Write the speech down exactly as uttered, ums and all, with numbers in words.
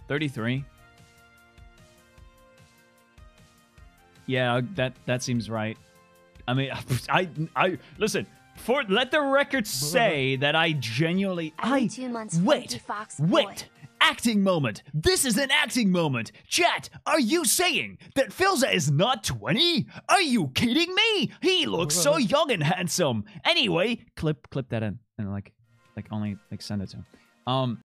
thirty-three. Yeah, that that seems right. I mean, I I listen. For let the record say that I genuinely I wait wait acting moment. This is an acting moment. Chat, are you saying that Philza is not twenty? Are you kidding me? He looks so young and handsome. Anyway, clip clip that in and like like only like send it to him. Um.